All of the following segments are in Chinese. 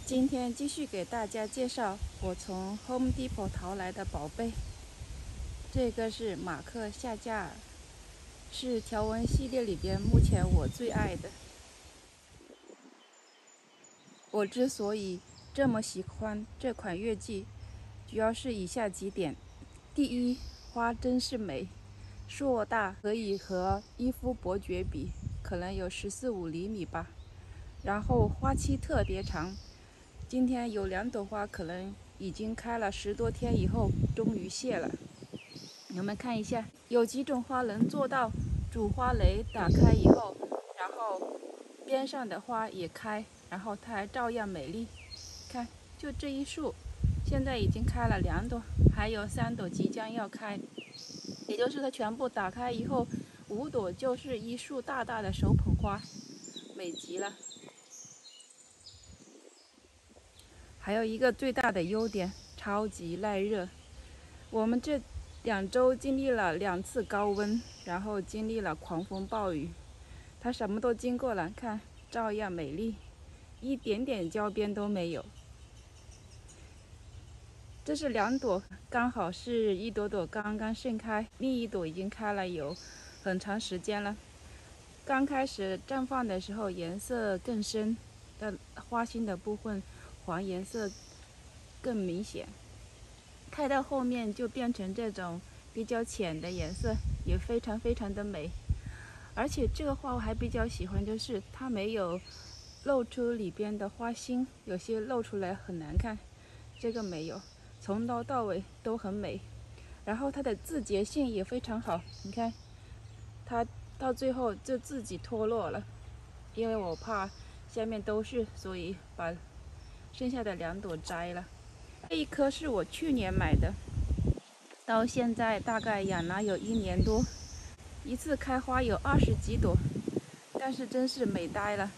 今天继续给大家介绍我从 Home Depot 淘来的宝贝。这个是马克夏加尔，是条纹系列里边目前我最爱的。我之所以这么喜欢这款月季，主要是以下几点：第一，花真是美，硕大，可以和伊夫伯爵比，可能有14-15厘米吧。然后花期特别长，今天有2朵花可能已经开了10多天以后，终于谢了。你们看一下，有几种花能做到主花蕾打开以后，然后边上的花也开，然后它还照样美丽。看，就这一束，现在已经开了2朵，还有3朵即将要开，也就是它全部打开以后，5朵就是一束大大的手捧花，美极了。还有一个最大的优点，超级耐热。我们这2周经历了2次高温，然后经历了狂风暴雨，它什么都经过了，看照样美丽，一点点焦边都没有。这是2朵，刚好是一朵朵刚刚盛开，另一朵已经开了有很长时间了。刚开始绽放的时候颜色更深，但花心的部分黄颜色更明显。开到后面就变成这种比较浅的颜色，也非常的美。而且这个花我还比较喜欢，就是它没有露出里边的花心，有些露出来很难看，这个没有，从头到尾都很美。然后它的自洁性也非常好，你看它到最后就自己脱落了，因为我怕下面都是，所以把剩下的2朵摘了。这一棵是我去年买的，到现在大概养了有1年多，一次开花有20几朵，但是真是美呆了。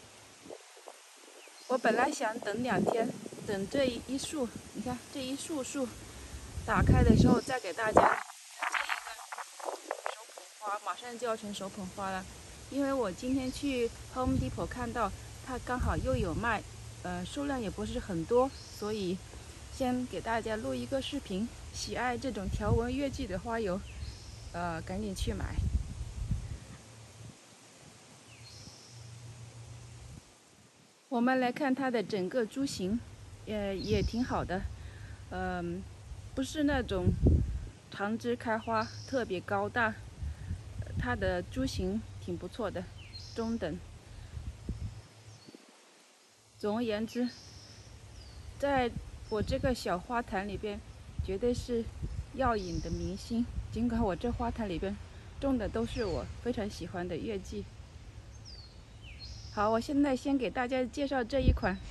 我本来想等2天，等这一束，你看这一束打开的时候再给大家这一个手捧花，马上就要成手捧花了。因为我今天去 Home Depot 看到它刚好又有卖，数量也不是很多，所以先给大家录一个视频。喜爱这种条纹月季的花友，赶紧去买。我们来看它的整个株型，也挺好的，不是那种长枝开花特别高大，它的株型挺不错的，中等。总而言之，在我这个小花坛里边，绝对是耀眼的明星。尽管我这花坛里边种的都是我非常喜欢的月季。好，我现在先给大家介绍这一款。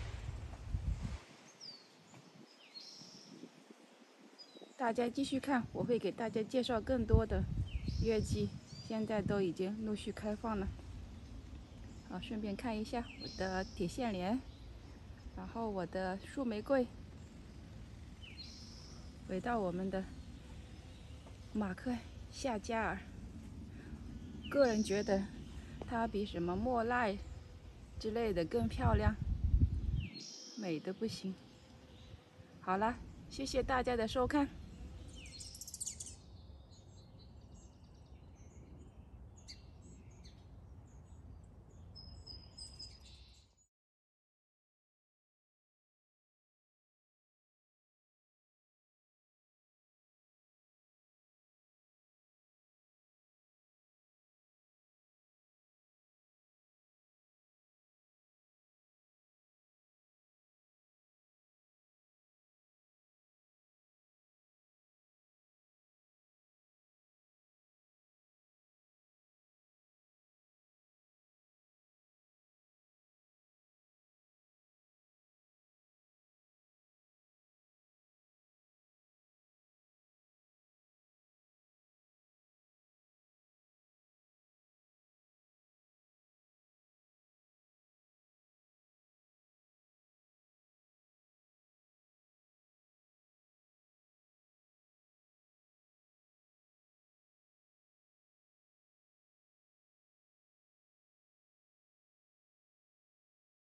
大家继续看，我会给大家介绍更多的月季，现在都已经陆续开放了。好，顺便看一下我的铁线莲，然后我的树玫瑰。回到我们的马克夏加尔，个人觉得它比什么莫奈之类的更漂亮，美的不行。好了，谢谢大家的收看。